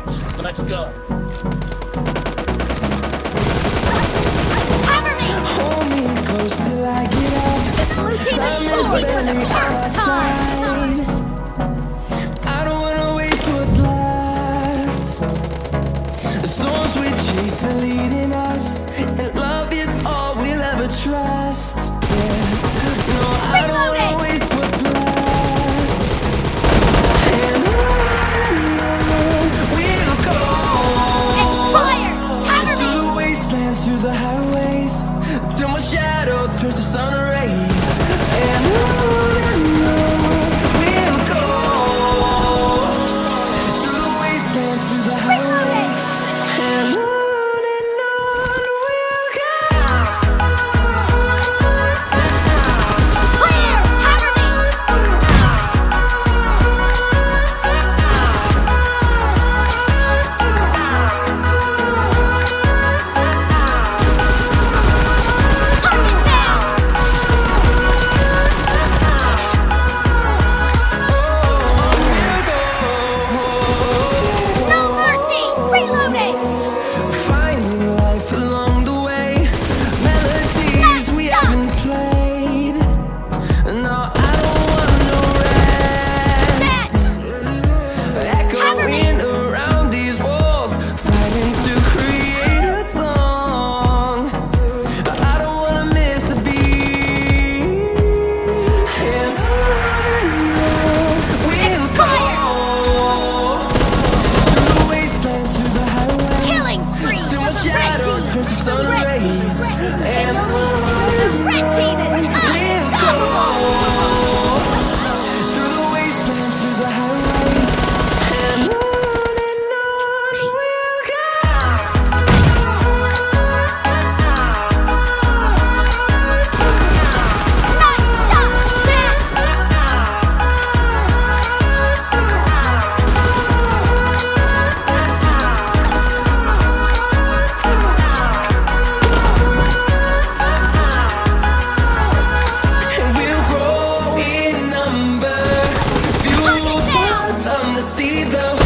match. Let's go. Cover me! Hold me close till I get up. The blue team is moving for the first time! I don't wanna waste what's left. The storms we chase are leading us, and love is all we'll ever trust. Yeah. No, I don't wanna waste what's left. And on we'll go. Expire! Cover me! Through the wastelands, through the highways, till my shadow turns to sun rays. And on we'll go. Through the wastelands, through the highways, and on we'll go. Clear! Cover me! Target down! No mercy! Reloading! Finding life along the way, melodies we haven't played. No, I don't want no rest. Echoing around these walls, fighting to create a song. I don't wanna miss a beat. And on we'll go. Through the wastelands, through the highways, Killing spree till my for the red shadow team! turns to sun The red team rays. is ready. And The red team is unstoppable! through the wastelands, through the highways, and on we'll go. Nice shot! Back! And we'll grow in number, fueled by them to see the